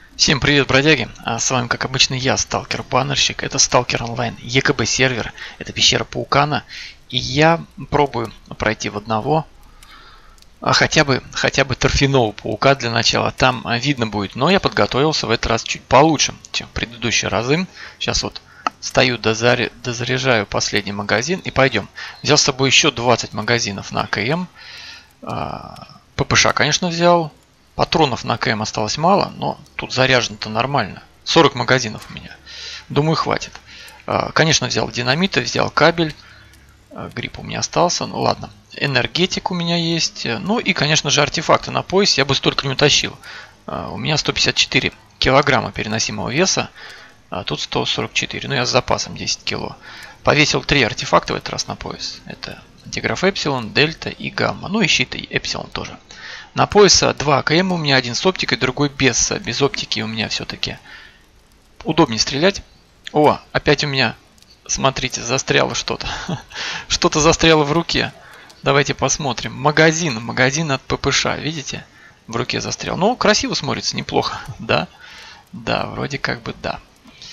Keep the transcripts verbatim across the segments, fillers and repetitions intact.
Всем привет, бродяги! А с вами, как обычно, я, Сталкер-баннерщик. Это Сталкер Онлайн ЕКБ сервер. Это пещера Паукана. И я пробую пройти в одного, а хотя бы, хотя бы торфяного паука для начала. Там видно будет. Но я подготовился в этот раз чуть получше, чем в предыдущие разы. Сейчас вот стою, дозаря... дозаряжаю последний магазин и пойдем. Взял с собой еще двадцать магазинов на АКМ. ППШ, конечно, взял. Патронов на КМ осталось мало, но тут заряжено-то нормально. сорок магазинов у меня. Думаю, хватит. Конечно, взял динамиты, взял кабель. Грипп у меня остался. Ну ладно. Энергетик у меня есть. Ну и, конечно же, артефакты на пояс я бы столько не утащил. У меня сто пятьдесят четыре килограмма переносимого веса. А тут сто сорок четыре. Ну я с запасом десять кило. Повесил три артефакта в этот раз на пояс. Это антиграф Эпсилон, Дельта и Гамма. Ну и щит Эпсилон тоже. На пояса два АКМ у меня, один с оптикой, другой без. Без оптики у меня все-таки удобнее стрелять. О, опять у меня, смотрите, застряло что-то. Что-то застряло в руке. Давайте посмотрим. Магазин, магазин от ППШ, видите? В руке застрял. Ну, красиво смотрится, неплохо, да? Да, вроде как бы да.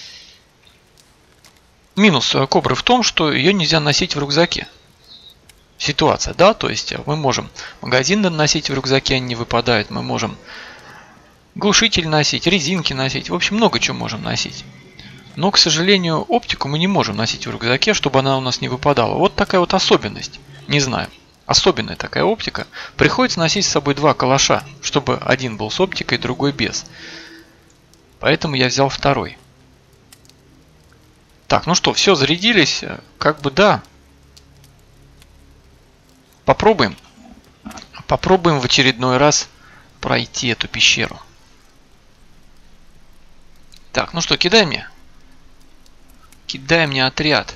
Минус Кобры в том, что ее нельзя носить в рюкзаке. Ситуация, да, то есть мы можем магазин носить в рюкзаке, они не выпадают, мы можем глушитель носить, резинки носить, в общем, много чего можем носить. Но, к сожалению, оптику мы не можем носить в рюкзаке, чтобы она у нас не выпадала. Вот такая вот особенность, не знаю, особенная такая оптика. Приходится носить с собой два калаша, чтобы один был с оптикой, другой без. Поэтому я взял второй. Так, ну что, все, зарядились, как бы да. Попробуем. Попробуем в очередной раз пройти эту пещеру. Так, ну что, кидай мне. Кидай мне отряд.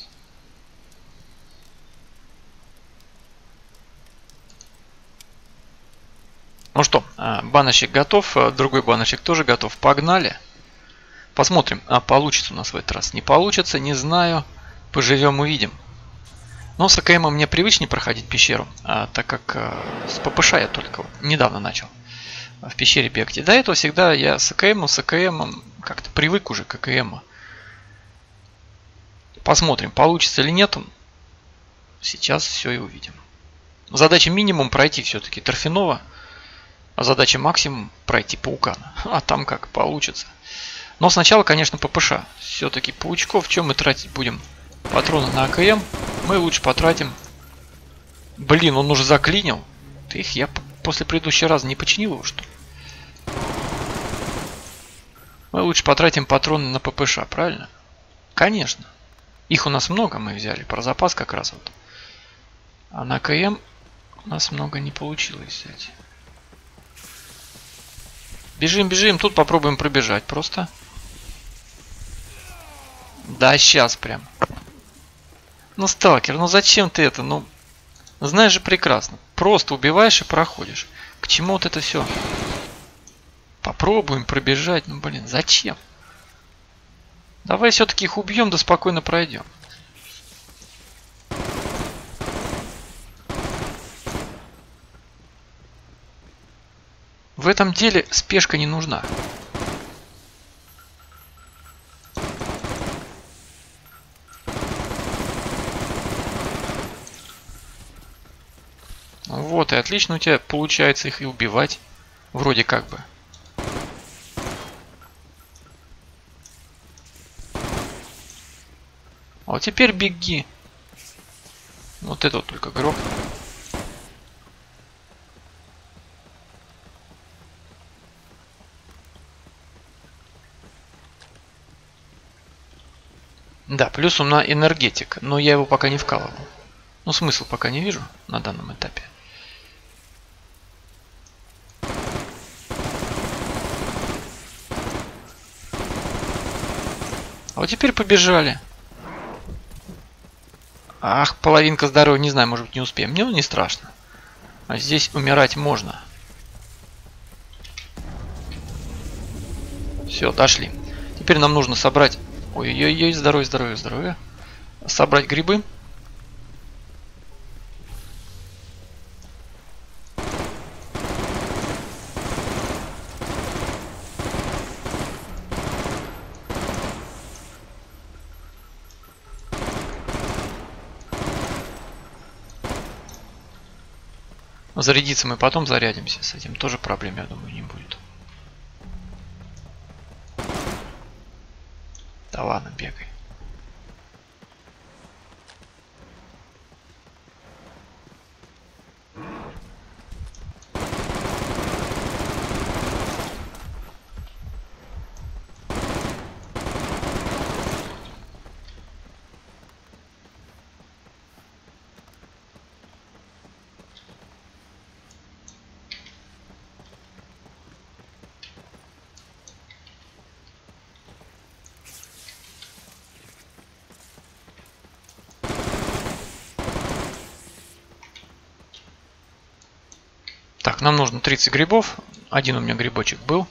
Ну что, баночек готов, другой баночек тоже готов. Погнали. Посмотрим, а получится у нас в этот раз. Не получится, не знаю. Поживем, увидим. Но с АКМ мне привычнее проходить пещеру, а, так как а, с ППШ я только вот недавно начал в пещере бегать. И до этого всегда я с АКМ, с АКМ как-то привык уже к АКМ. Посмотрим, получится или нет. Сейчас все и увидим. Задача минимум пройти все-таки торфяного, а задача максимум пройти паукана. А там как получится. Но сначала, конечно, ППШ. Все-таки паучков, чем мы тратить будем? Патроны на АКМ мы лучше потратим. Блин, он уже заклинил. Ты их я после предыдущего раза не починил его, что ли? Мы лучше потратим патроны на ППШ, правильно? Конечно. Их у нас много мы взяли, про запас как раз вот. А на АКМ у нас много не получилось взять. Бежим, бежим, тут попробуем пробежать просто. Да, сейчас прям. Ну, сталкер, ну зачем ты это? Ну, знаешь же прекрасно. Просто убиваешь и проходишь. К чему вот это все? Попробуем пробежать. Ну, блин, зачем? Давай все-таки их убьем, да спокойно пройдем. В этом деле спешка не нужна. Вот, и отлично у тебя получается их и убивать. Вроде как бы. А вот теперь беги. Вот это вот только грохнул. Да, плюс он на энергетик, но я его пока не вкалывал. Ну, смысл пока не вижу на данном этапе. А вот теперь побежали. Ах, половинка здоровья, не знаю, может быть не успеем. Мне ну, не страшно. А здесь умирать можно. Все, дошли. Теперь нам нужно собрать... Ой-ой-ой, здоровье, здоровье, здоровье. Собрать грибы. Зарядиться мы потом зарядимся. С этим тоже проблем, я думаю, не будет. Да ладно, бегай. Так, нам нужно тридцать грибов. Один у меня грибочек был.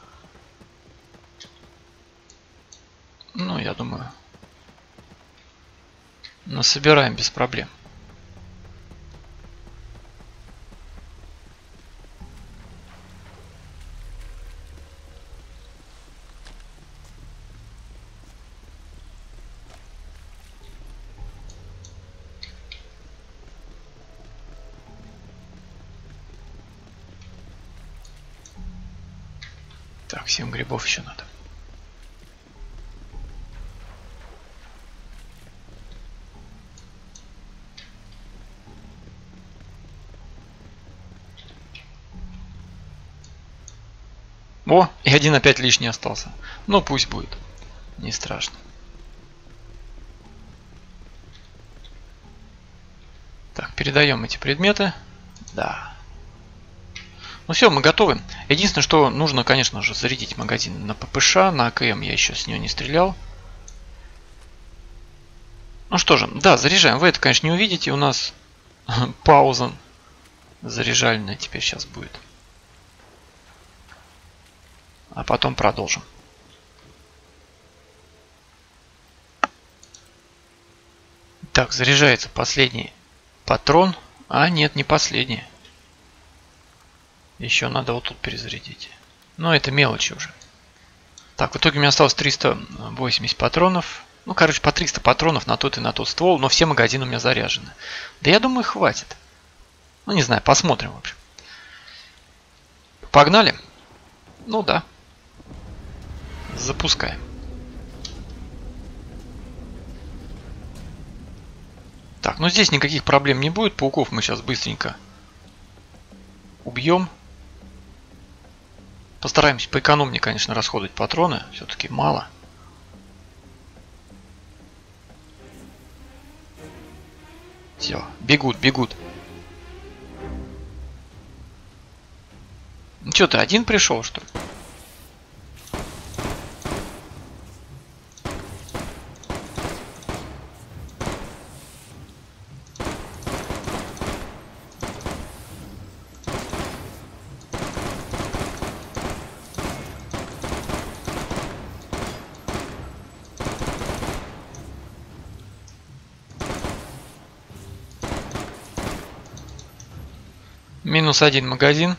Ну, я думаю, насобираем без проблем. Так, семь грибов еще надо. О, и один опять лишний остался. Ну, пусть будет. Не страшно. Так, передаем эти предметы. Да. Ну все, мы готовы. Единственное, что нужно, конечно же, зарядить магазин на ППШ. На АКМ я еще с нее не стрелял. Ну что же, да, заряжаем. Вы это, конечно, не увидите. У нас пауза заряжальная теперь сейчас будет. А потом продолжим. Так, заряжается последний патрон. А нет, не последний. Еще надо вот тут перезарядить. Но это мелочи уже. Так, в итоге у меня осталось триста восемьдесят патронов. Ну, короче, по триста патронов на тот и на тот ствол. Но все магазины у меня заряжены. Да я думаю, хватит. Ну, не знаю, посмотрим, в общем. Погнали? Ну да. Запускаем. Так, ну здесь никаких проблем не будет. Пауков мы сейчас быстренько убьем. Постараемся поэкономнее, конечно, расходовать патроны. Все-таки мало. Все, бегут, бегут. Ну что, ты один пришел, что ли? Минус один магазин.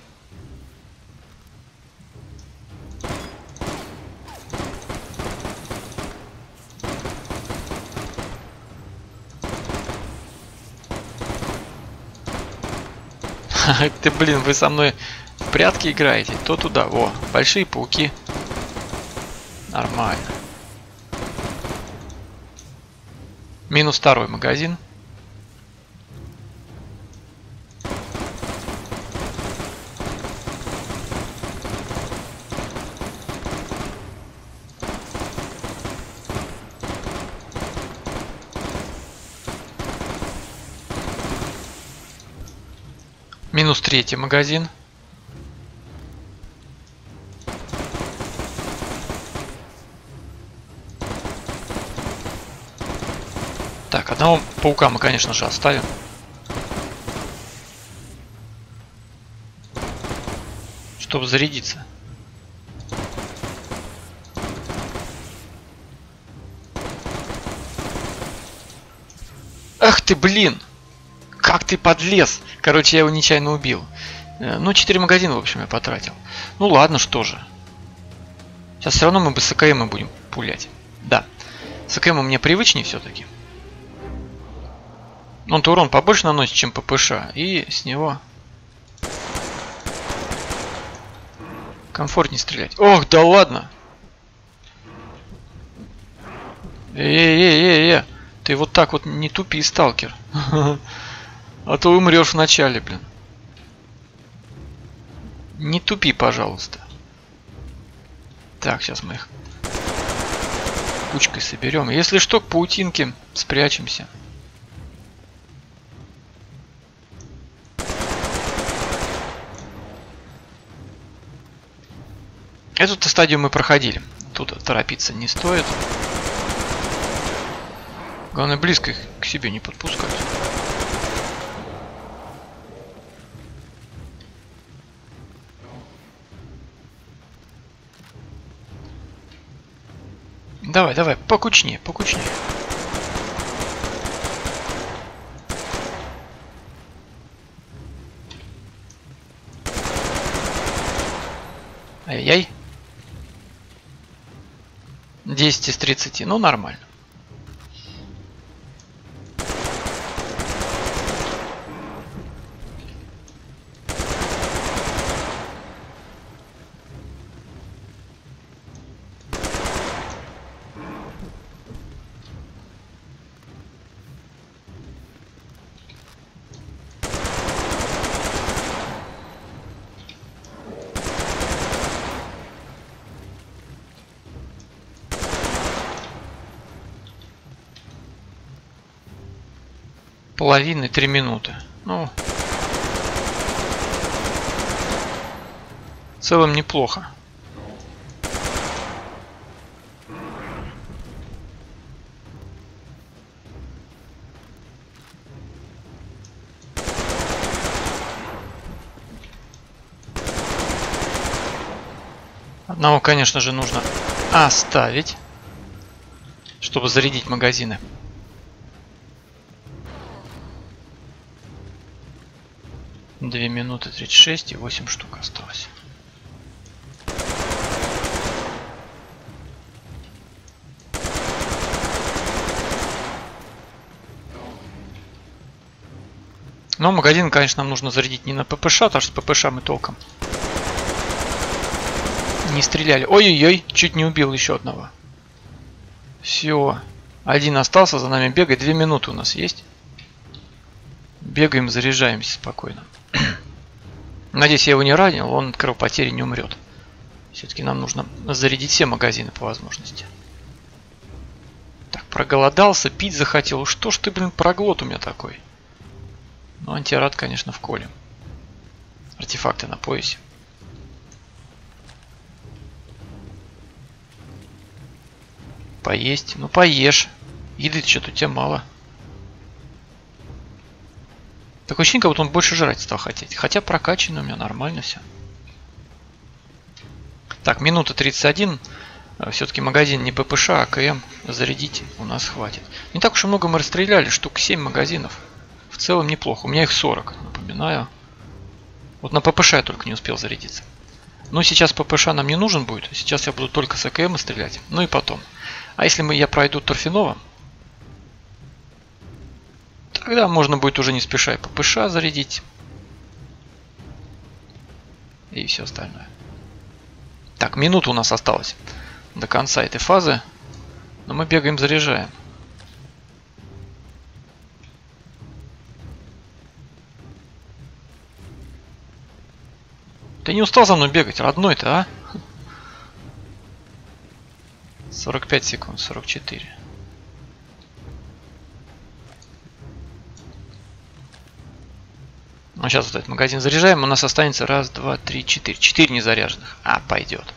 Ты, блин, вы со мной в прятки играете? То туда. Во, большие пауки. Нормально. Минус второй магазин. Минус третий магазин. Так, одного паука мы, конечно же, оставим. Чтобы зарядиться. Ах ты, блин! Как ты подлез! Короче, я его нечаянно убил. Ну, четыре магазина, в общем, я потратил. Ну ладно, что же. Сейчас все равно мы бы с АКМ будем пулять. Да. С АКМ мне привычнее все-таки. Он-то урон побольше наносит, чем ППШ. И с него Комфортнее стрелять. Ох, да ладно! Эй-эй-эй-эй! Ты вот так вот не тупи, сталкер. А то умрешь вначале, блин. Не тупи, пожалуйста. Так, сейчас мы их кучкой соберем. Если что, к паутинке спрячемся. Эту стадию мы проходили. Тут торопиться не стоит. Главное, близко их к себе не подпускать. Давай, давай, покучнее, покучнее. Ай-яй. десять из тридцати, ну нормально. Половины, три минуты. Ну, в целом неплохо. Одного, конечно же, нужно оставить, чтобы зарядить магазины. две минуты тридцать шесть и восемь штук осталось. Но магазин, конечно, нам нужно зарядить не на ППШ, потому что ППШ мы толком не стреляли. Ой-ой-ой, чуть не убил еще одного. Все. Один остался, за нами бегает. Две минуты у нас есть. Бегаем, заряжаемся спокойно. Надеюсь, я его не ранил, он от кровопотери не умрет. Все-таки нам нужно зарядить все магазины по возможности. Так, проголодался, пить захотел. Что ж ты, блин, проглот у меня такой? Ну, антирад, конечно, в коле. Артефакты на поясе. Поесть. Ну, поешь. Еды что-то у тебя мало. Такое ощущение, как будто он больше жрать стал хотеть. Хотя прокачанный у меня нормально все. Так, минута тридцать один. Все-таки магазин не ППШ, а КМ. Зарядить у нас хватит. Не так уж и много мы расстреляли. Штук семь магазинов. В целом неплохо. У меня их сорок, напоминаю. Вот на ППШ я только не успел зарядиться. Но сейчас ППШ нам не нужен будет. Сейчас я буду только с АКМ стрелять. Ну и потом. А если мы, я пройду Торфянова, тогда можно будет уже не спеша и ППШ зарядить. И все остальное. Так, минута у нас осталась до конца этой фазы. Но мы бегаем, заряжаем. Ты не устал за мной бегать, родной-то, а? сорок пять секунд, сорок четыре. Ну, сейчас вот этот магазин заряжаем, у нас останется раз, два, три, четыре. Четыре незаряженных. А, пойдет.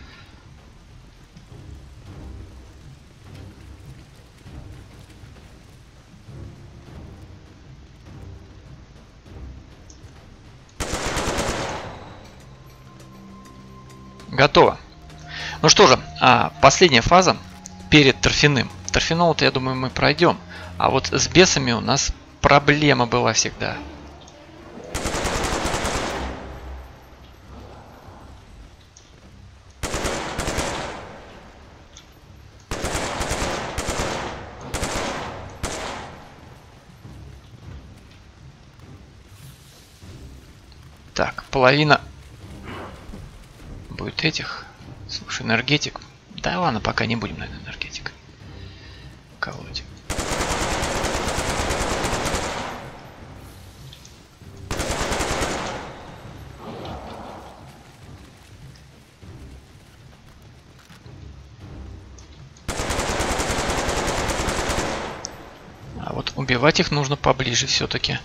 Готово. Ну что же, последняя фаза перед торфяным. Торфяного-то, я думаю, мы пройдем. А вот с бесами у нас проблема была всегда. Так, половина будет этих. Слушай, энергетик. Да ладно, пока не будем, наверное, энергетик колоть. А вот убивать их нужно поближе все-таки.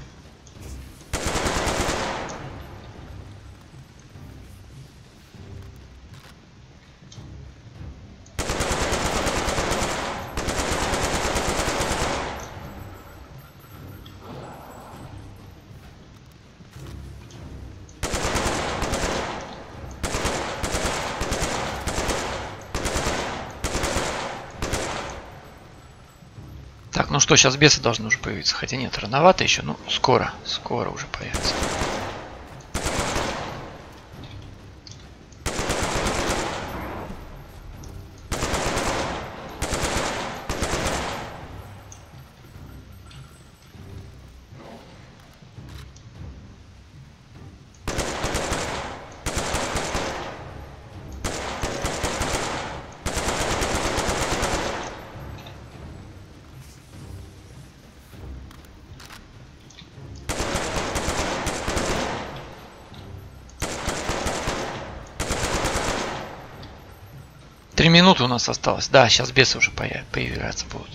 Так, ну что, сейчас бесы должны уже появиться. Хотя нет, рановато еще, ну скоро, скоро уже появится. Три минуты у нас осталось. Да, сейчас бесы уже появляться будут.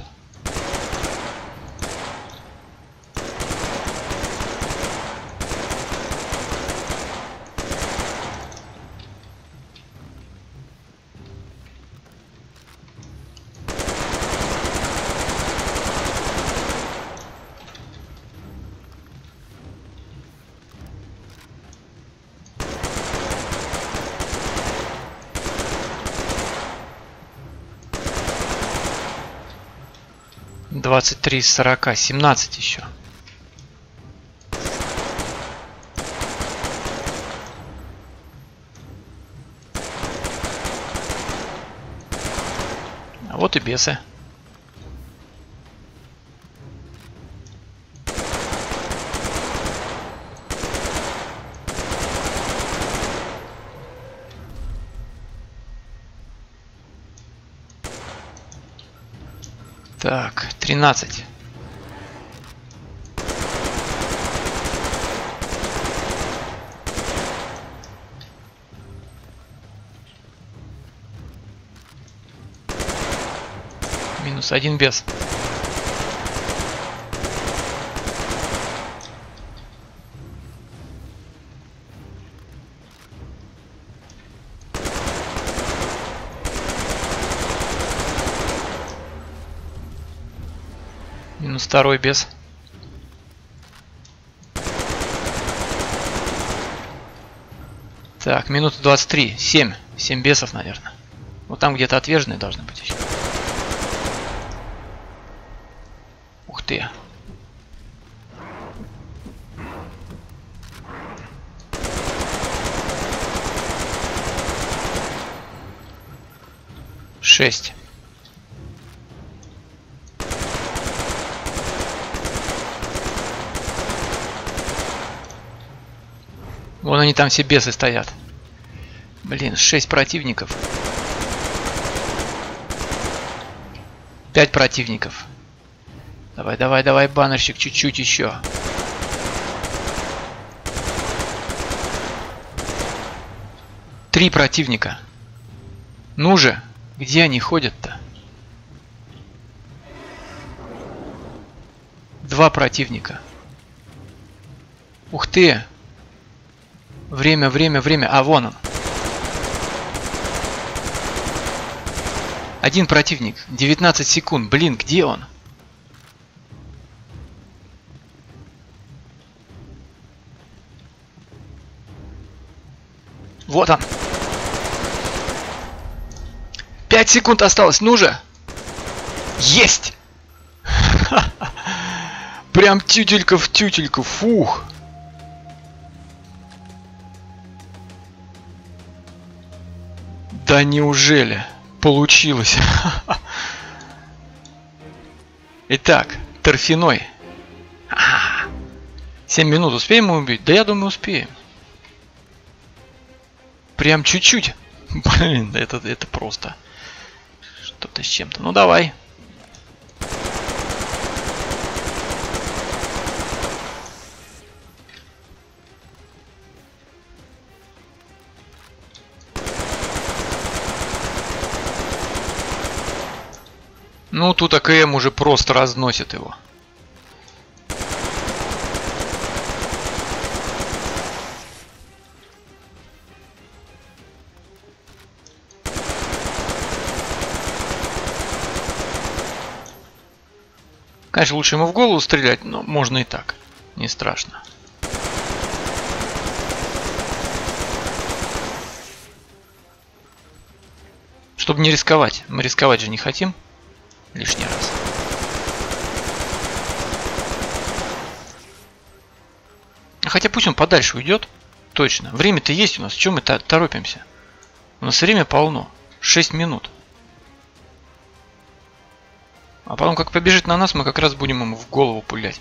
двадцать три из сорока, семнадцать еще. А вот и бесы. Так, тринадцать. Минус один бес. Минус второй бес. Так, минута двадцать три. семь. семь бесов, наверное. Вот там где-то отверженные должны быть еще. Ух ты. шесть. Вон они там все бесы стоят. Блин, шесть противников. пять противников. Давай, давай, давай, баннерщик, чуть-чуть еще. Три противника. Ну же, где они ходят-то? Два противника. Ух ты! Время, время, время. А, вон он. Один противник. девятнадцать секунд. Блин, где он? Вот он. пять секунд осталось. Ну же. Есть! Прям тютелька в тютельку. Фух. Да неужели? Получилось. Итак, торфяной. семь минут успеем мы убить? Да я думаю успеем. Прям чуть-чуть. Блин, это, это просто что-то с чем-то. Ну давай. Ну, тут АКМ уже просто разносит его. Конечно, лучше ему в голову стрелять, но можно и так. Не страшно. Чтобы не рисковать. Мы рисковать же не хотим. Лишний раз. Хотя пусть он подальше уйдет. Точно. Время-то есть у нас. Чем мы торопимся? У нас время полно. шесть минут. А потом, как побежит на нас, мы как раз будем ему в голову пулять.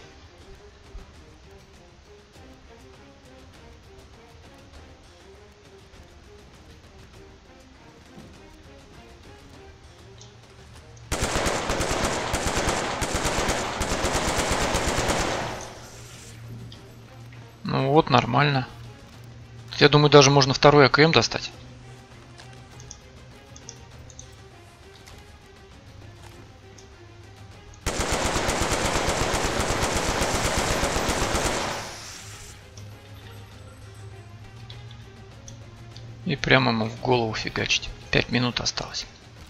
Ну вот, нормально. Я думаю, даже можно второй АКМ достать. И прямо ему в голову фигачить. Пять минут осталось.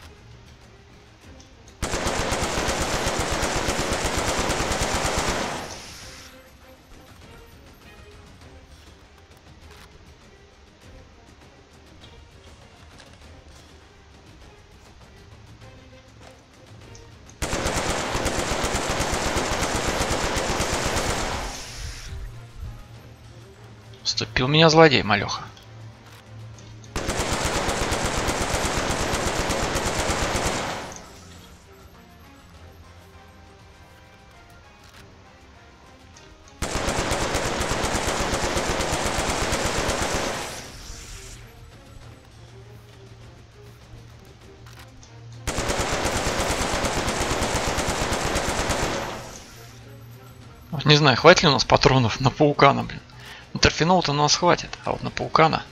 Вступил меня злодей, малеха. Не знаю, хватит ли у нас патронов на паукана, блин. На торфянул-то у нас хватит, а вот на паукана...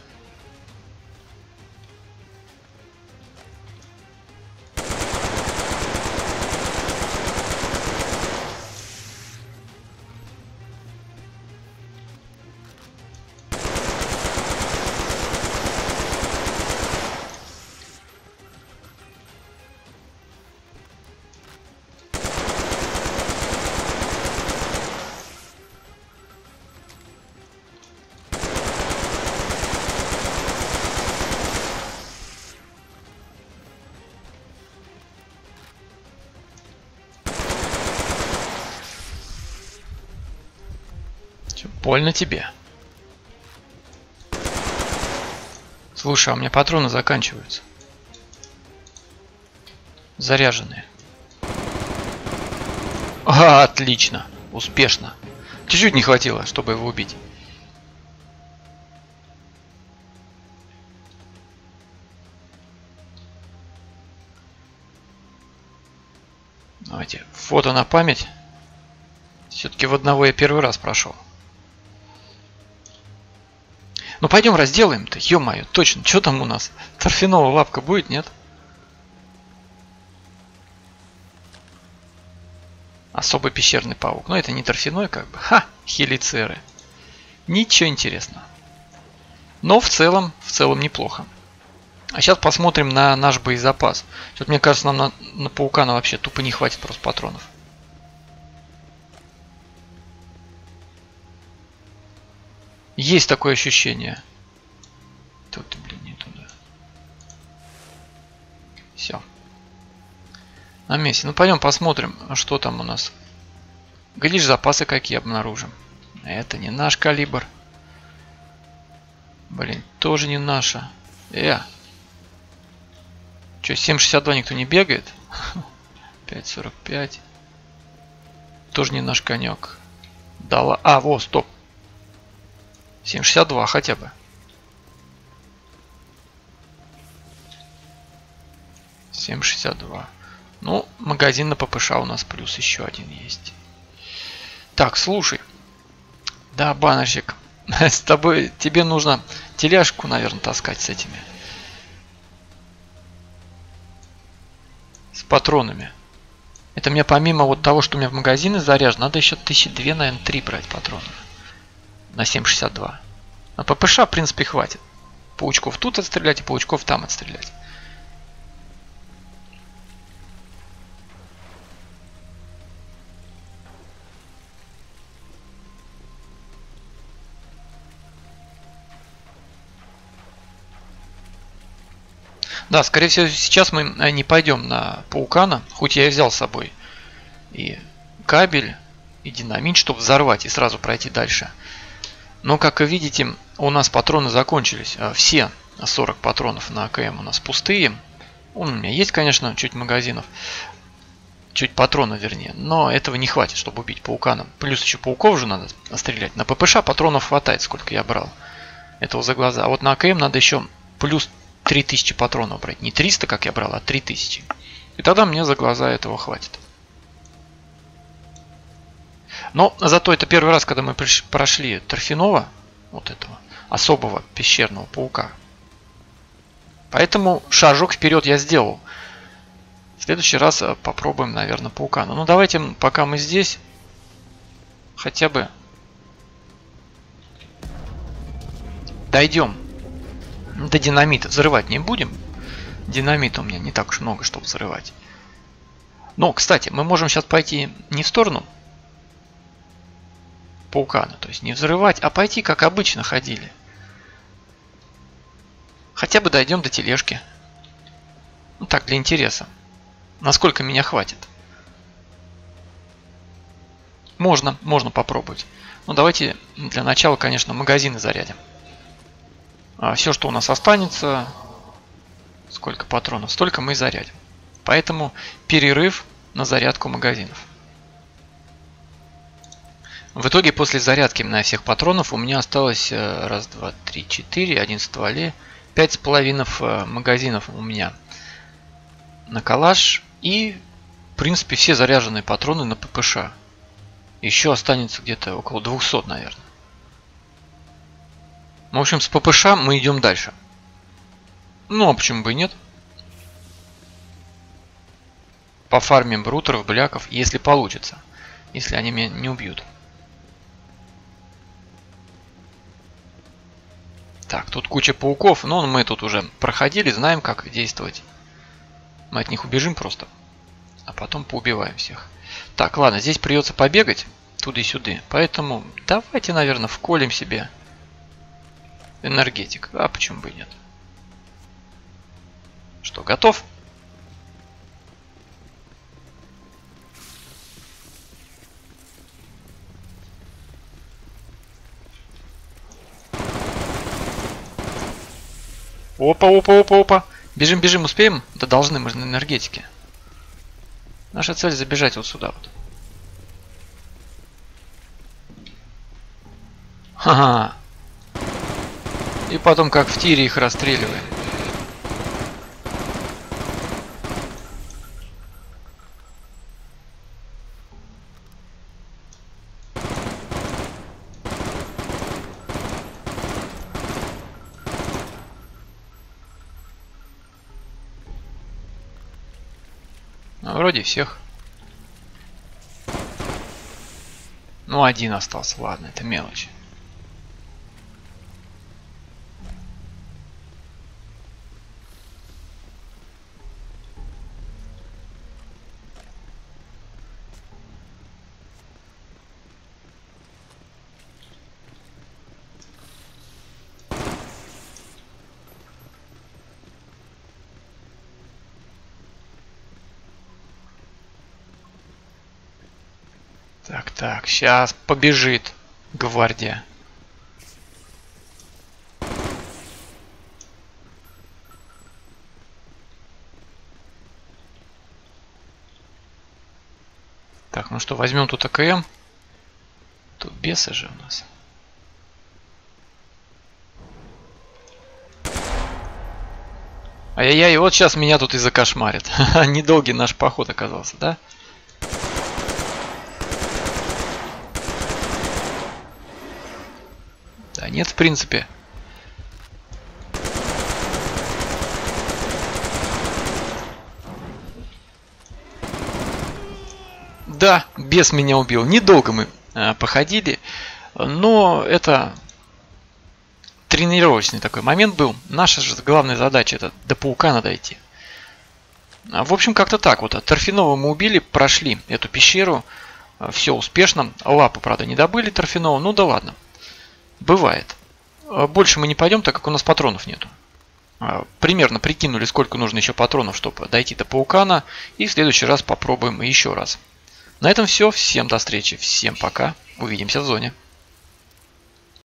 Больно тебе. Слушай, а у меня патроны заканчиваются. Заряженные. А, отлично. Успешно. Чуть-чуть не хватило, чтобы его убить. Давайте фото на память. Все-таки в одного я первый раз прошел. Ну пойдем разделаем-то, ё-моё, точно, что там у нас? Торфяного лапка будет, нет? Особый пещерный паук. Но это не торфяной, как бы. Ха, хелицеры. Ничего интересного. Но в целом, в целом неплохо. А сейчас посмотрим на наш боезапас. Что-то мне кажется, нам на, на паукана вообще тупо не хватит просто патронов. Есть такое ощущение. Тут, блин, не туда. Все. На месте. Ну, пойдем посмотрим, что там у нас. Глядишь, запасы какие обнаружим. Это не наш калибр. Блин, тоже не наша. Э. Че, семь шестьдесят два никто не бегает? пять сорок пять. Тоже не наш конек. Дала. А, во, стоп. семь шестьдесят два хотя бы. семь шестьдесят два. Ну, магазин на ППШ у нас плюс еще один есть. Так, слушай. Да, баннерщик. С тобой, тебе нужно тележку, наверное, таскать с этими. С патронами. Это мне помимо вот того, что у меня в магазины заряжено, надо еще тысячи две, наверное, три брать патронов. На семь шестьдесят два. На ППШ, в принципе, хватит. Паучков тут отстрелять и паучков там отстрелять. Да, скорее всего, сейчас мы не пойдем на паукана, хоть я и взял с собой и кабель, и динамит, чтобы взорвать и сразу пройти дальше. Но, как вы видите, у нас патроны закончились. Все сорок патронов на АКМ у нас пустые. У меня есть, конечно, чуть магазинов, чуть патронов, вернее, но этого не хватит, чтобы убить паукана. Плюс еще пауков же надо стрелять. На ППШ патронов хватает, сколько я брал. Этого за глаза. А вот на АКМ надо еще плюс три тысячи патронов брать. Не триста, как я брал, а три тысячи. И тогда мне за глаза этого хватит. Но зато это первый раз, когда мы прошли торфяного, вот этого особого пещерного паука. Поэтому шажок вперед я сделал. В следующий раз попробуем, наверное, паукана. Ну давайте, пока мы здесь, хотя бы дойдем до динамита. Взрывать не будем. Динамита у меня не так уж много, чтобы взрывать. Но, кстати, мы можем сейчас пойти не в сторону паукана, то есть не взрывать, а пойти, как обычно ходили. Хотя бы дойдем до тележки. Ну так, для интереса. Насколько меня хватит. Можно, можно попробовать. Ну давайте для начала, конечно, магазины зарядим. А все, что у нас останется, сколько патронов, столько мы и зарядим. Поэтому перерыв на зарядку магазинов. В итоге после зарядки на всех патронов у меня осталось раз, два, три, четыре, один в стволе, пять с половиной магазинов у меня на калаш и, в принципе, все заряженные патроны на ППШ. Еще останется где-то около двухсот, наверное. В общем, с ППШ мы идем дальше. Ну, а почему бы и нет? Пофармим брутеров, бляков, если получится. Если они меня не убьют. Так, тут куча пауков, но мы тут уже проходили, знаем, как действовать. Мы от них убежим просто, а потом поубиваем всех. Так, ладно, здесь придется побегать туда и сюда, поэтому давайте, наверное, вколем себе энергетик. А почему бы и нет? Что, готов? Опа, опа, опа, опа. Бежим, бежим, успеем? Да должны, мы же на энергетике. Наша цель забежать вот сюда вот. Ха-ха. И потом как в тире их расстреливаем. Вроде всех. Ну, один остался. Ладно, это мелочь. Так, так, сейчас побежит гвардия. Так, ну что, возьмем тут АКМ. Тут бесы же у нас. Ай-яй-яй, вот сейчас меня тут и закошмарит. Недолгий наш поход оказался, да? Да нет, в принципе. Да, бес меня убил. Недолго мы э, походили, но это тренировочный такой момент был. Наша же главная задача — это до паука надо идти. В общем, как-то так вот. Торфянова мы убили, прошли эту пещеру. Все успешно. Лапу, правда, не добыли торфяного. Ну да ладно. Бывает. Больше мы не пойдем, так как у нас патронов нету. Примерно прикинули, сколько нужно еще патронов, чтобы дойти до паукана. И в следующий раз попробуем еще раз. На этом все. Всем до встречи. Всем пока. Увидимся в зоне.